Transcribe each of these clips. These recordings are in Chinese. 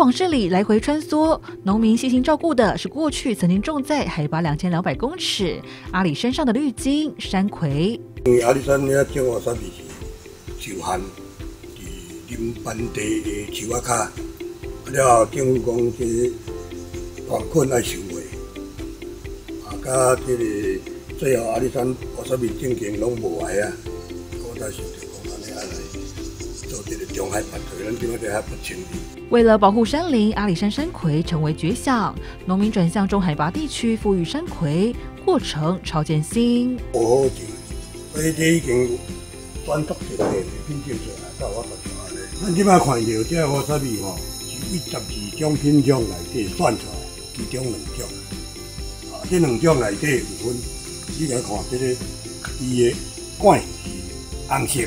往这里来回穿梭，农民细心照顾的是过去曾经种在海拔2200公尺阿里山上的绿金山葵。 阿里山遐种哇沙米是树旱，伫林班地的树仔骹，了政府讲这矿困爱收回，甲这个最后阿里山哇沙米正经拢无来啊，我才想着讲安尼来做这个中海版图，咱今仔日还不清楚。 为了保护山林，阿里山山葵成为绝响，农民转向中海拔地区富裕山葵，过程超艰辛。 无好种，所以这已经选择性的品种出来，到我做安尼。咱即摆看到这哇沙米吼，是12种品种内底选出来，其中2种。这2种内底有分，你来看这个伊的管是红色，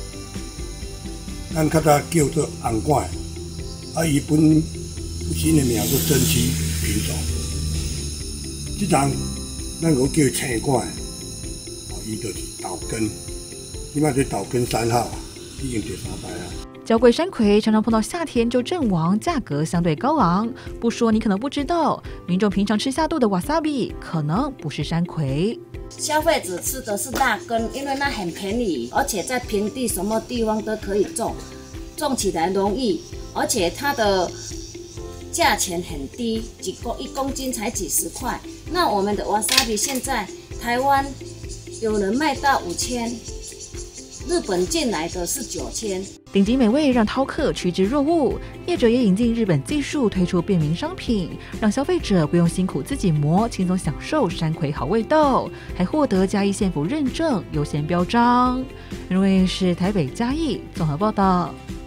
咱较早叫做红管。伊本身的名叫珍稀品种，这种咱讲叫青管，伊就是豆根。即摆这豆根3号已经第3代啊。 娇贵山葵常常碰到夏天就阵亡，价格相对高昂。不说你可能不知道，民众平常吃下肚的瓦萨比可能不是山葵。 消费者吃的是那根，因为那很便宜，而且在平地什么地方都可以种，种起来容易。而且它的价钱很低，1公斤才几十块。那我们的瓦萨比现在台湾有人卖到5000，日本进来的是9000。 顶级美味让饕客趋之若鹜，业者也引进日本技术，推出便民商品，让消费者不用辛苦自己磨，轻松享受山葵好味道，还获得嘉义县府认证优先标章。因为是台北嘉义综合报道。